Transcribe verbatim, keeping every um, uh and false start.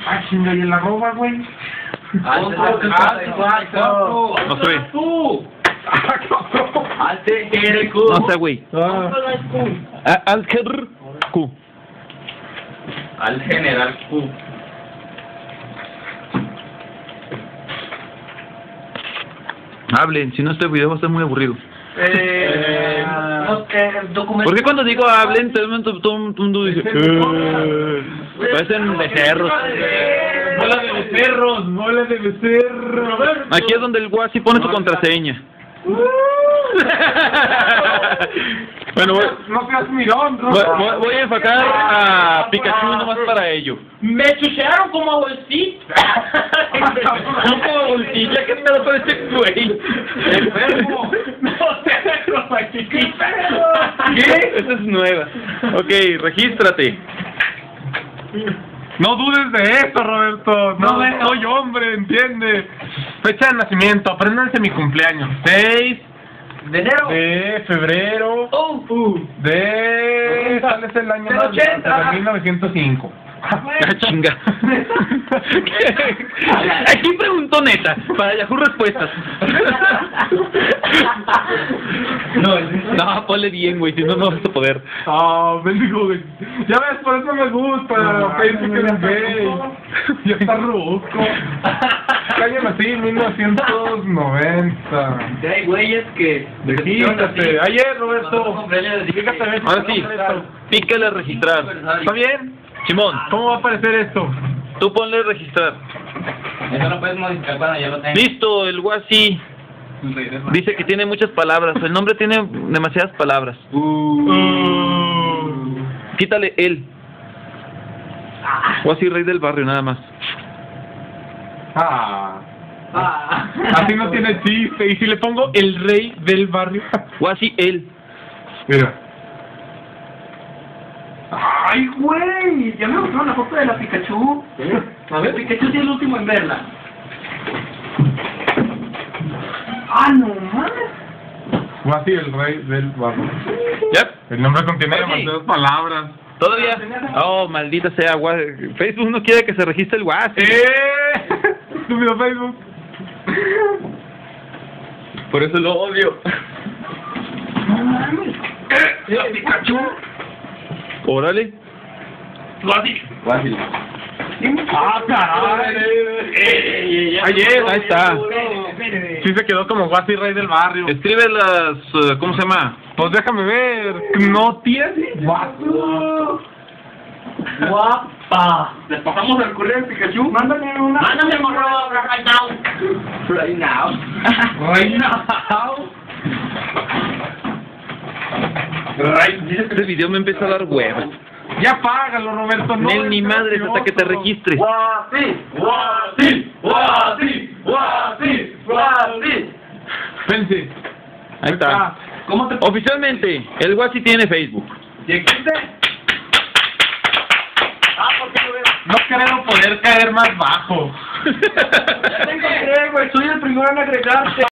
Ah, chinga, ¿y el arroba, güey? Alce No sé. Alce R Q. No sé, güey. Al Q. Al general Q. Hablen, si no este video va a ser muy aburrido. Eh, no, eh, documento. ¿Por qué cuando digo hablen, todo el mundo, todo el mundo dice eh, parecen becerros? Bola de becerros, bola de becerros. Aquí es donde el guasi pone su contraseña. Bueno, voy, No seas mirón, no. voy, voy- voy a enfocar a Pikachu nomás para ello. Me chuchearon como bolsita. No como bolsilla, ¿qué pedo con este güey? Enfermo. No te como chiquita. ¿Qué? Esa es nueva. Ok, regístrate. No dudes de eso, Roberto. No, No, soy hombre, entiende. Fecha de nacimiento, apréndanse mi cumpleaños. seis De enero. de febrero Oh, uh. de... ¿Cuál es el año Del más? ochenta. De mil novecientos cinco. Ah, chinga. Aquí preguntó neta, para Yahoo Respuestas. No, No, ponle bien, güey, si no, no vas a poder. Ah, bendigo, güey. Ya ves, por eso me gusta. No, Facebook no, es gay. Ya está ruco. Calle nací mil novecientos noventa. hay güeyes que... Quítate. Ayer, Roberto. Fíjate, a ver si Ahora sí, te esto. pícale a registrar. ¿Está bien? Simón, ¿Cómo va a aparecer esto? tú ponle registrar. Eso lo puedes modificar cuando ya lo tengas. Listo, el guasi dice que tiene muchas palabras. El nombre tiene demasiadas palabras. Uh. Quítale él. Guasi rey del barrio, nada más. Ah. Ah. Así no tiene chiste. ¿Y si le pongo el rey del barrio? Guasi él. Mira. Ay, güey, ya me mostraron la foto de la Pikachu. A ver, Pikachu sí es el último en verla. Ah, no mames. Guasi, el rey del barrio. Yep. El nombre contiene Oye. demasiadas palabras. ¿Todavía? Oh, maldita sea, guasi. Facebook no quiere que se registre el guasi. ¡Eh! Estúpido Facebook. Por eso lo odio. No mames. La Pikachu. Órale. Guasi. Guasi. ¡Ah, caray! Ayer, ahí está. Sí se quedó como Guasi, rey del barrio. Escribe las... uh, ¿cómo se llama? Pues déjame ver. No tiene. Guapo. Guapa. ¿Les pasamos el correo de Pikachu? Mándame una. Mándame el correo right now. Right now. Right now. Este video me empieza a dar hueva. Ya págalo, Roberto. No, Nel, ni es madres hasta que te gracioso. registres. Guasi. Guasi. Guasi. Guasi. Guasi. Pense. Ahí está. ¿Cómo te Oficialmente, el guasi tiene Facebook. ¿Llegaste? Ah, ¿por qué lo veo? No creo poder caer más bajo. Ya te encontré, güey. Soy el primero en agregarte.